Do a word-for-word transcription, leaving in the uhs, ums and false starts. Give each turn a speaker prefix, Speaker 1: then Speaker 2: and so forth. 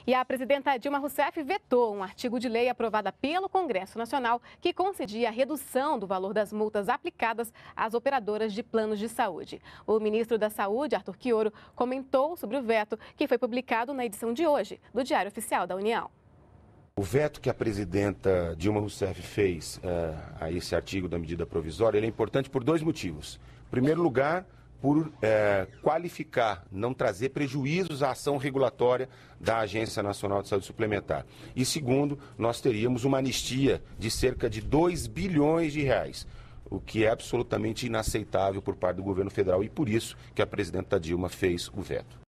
Speaker 1: E a presidenta Dilma Rousseff vetou um artigo de lei aprovado pelo Congresso Nacional que concedia a redução do valor das multas aplicadas às operadoras de planos de saúde. O ministro da Saúde, Arthur Quiorio, comentou sobre o veto que foi publicado na edição de hoje do Diário Oficial da União.
Speaker 2: O veto que a presidenta Dilma Rousseff fez uh, a esse artigo da medida provisória, ele é importante por dois motivos. Em primeiro lugar, por eh, qualificar, não trazer prejuízos à ação regulatória da Agência Nacional de Saúde Suplementar. E segundo, nós teríamos uma anistia de cerca de dois bilhões de reais, o que é absolutamente inaceitável por parte do governo federal e por isso que a presidenta Dilma fez o veto.